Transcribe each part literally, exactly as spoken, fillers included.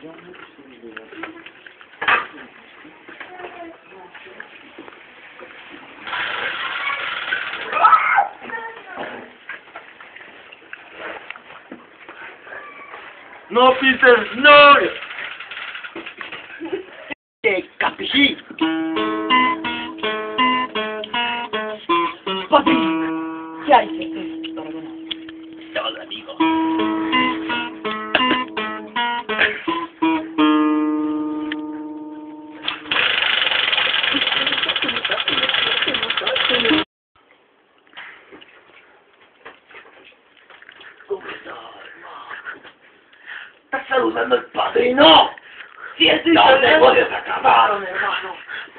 No pises, no! Eh, capisci? Papi, ¿qué hay que para ganar? Ciao, amigo. ¿Cómo estás, hermano? ¿Estás saludando al padrino? Sí, estoy Los saludando. negocios se acabaron, hermano.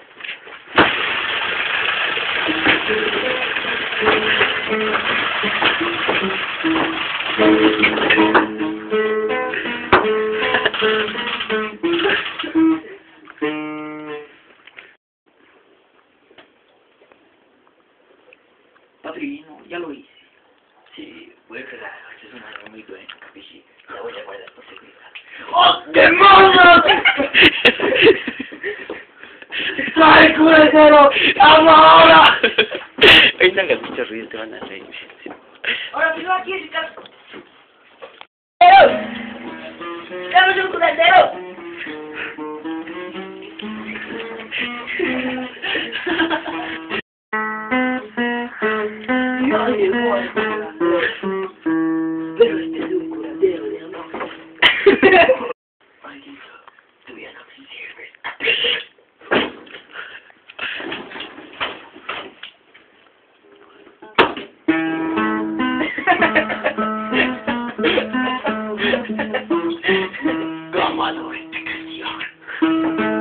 Padrino, ya lo hice. Sì, vuoi che la ci sono anche due, capisci? La voglio guardare per seguire. Oh, demonio! Stai culetero! Amora! Ay, no, que mucho ruido te van a reír. Ahora si no aquí es caso. ¡Pero! ¡Dame un curadero! Yo llevo al curadero, pero este es un curadero de amor. Maldito, tú ya no me sirves. ¿Cómo adoro esta canción?